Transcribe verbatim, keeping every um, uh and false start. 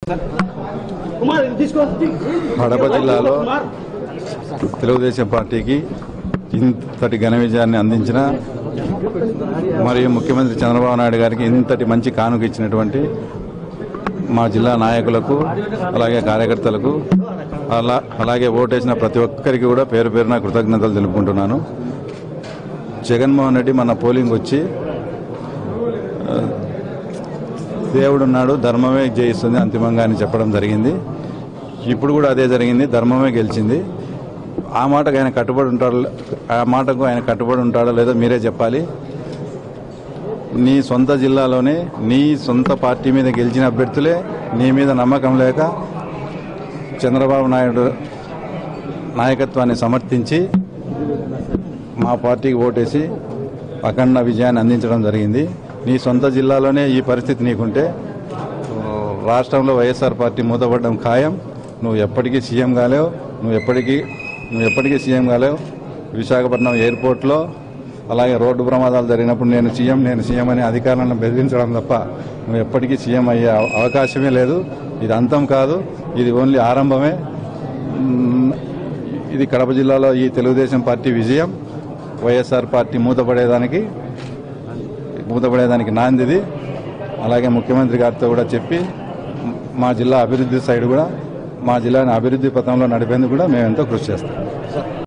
కడప జిల్లాలో తెలుగుదేశం పార్టీకి ఇంతటి ఘన విజయాన్ని అందించిన మరియు ముఖ్యమంత్రి చంద్రబాబు నాయుడు గారికి ఇంతటి మంచి కానుక ఇచ్చినటువంటి మా జిల్లా నాయకులకు అలాగే కార్యకర్తలకు అలా అలాగే ఓటేసిన ప్రతి ఒక్కరికి కూడా పేరు పేరున కృతజ్ఞతలు తెలుపుకుంటున్నాను. జగన్మోహన్ రెడ్డి మన పోలింగ్ వచ్చి దేవుడున్నాడు, ధర్మమే జయిస్తుంది అంతిమంగా అని చెప్పడం జరిగింది. ఇప్పుడు కూడా అదే జరిగింది, ధర్మమే గెలిచింది. ఆ మాటకు ఆయన కట్టుబడి ఉంటాడు ఆ మాటకు ఆయన కట్టుబడి ఉంటాడో లేదో మీరే చెప్పాలి. నీ సొంత జిల్లాలోనే నీ సొంత పార్టీ మీద గెలిచిన అభ్యర్థులే నీ మీద నమ్మకం లేక చంద్రబాబు నాయుడు నాయకత్వాన్ని సమర్థించి మా పార్టీకి ఓటేసి అఖండ విజయాన్ని అందించడం జరిగింది. నీ సొంత జిల్లాలోనే ఈ పరిస్థితి నీకుంటే రాష్ట్రంలో వైఎస్ఆర్ పార్టీ మూతపడడం ఖాయం. నువ్వు ఎప్పటికీ సీఎం కాలేవు నువ్వు ఎప్పటికీ నువ్వు ఎప్పటికీ సీఎం కాలేవు. విశాఖపట్నం ఎయిర్పోర్ట్లో అలాగే రోడ్డు ప్రమాదాలు జరిగినప్పుడు నేను సీఎం నేను సీఎం అని అధికారులను బెదిరించడం తప్ప నువ్వు ఎప్పటికీ సీఎం అయ్యే అవకాశమే లేదు. ఇది అంతం కాదు, ఇది ఓన్లీ ఆరంభమే. ఇది కడప జిల్లాలో ఈ తెలుగుదేశం పార్టీ విజయం. వైఎస్ఆర్ పార్టీ మూతపడేదానికి మూతపడేదానికి నాందిది. అలాగే ముఖ్యమంత్రి గారితో కూడా చెప్పి మా జిల్లా అభివృద్ధి సైడ్ కూడా మా జిల్లాని అభివృద్ధి పథంలో నడిపేందుకు కూడా మేము ఎంతో కృషి చేస్తాం.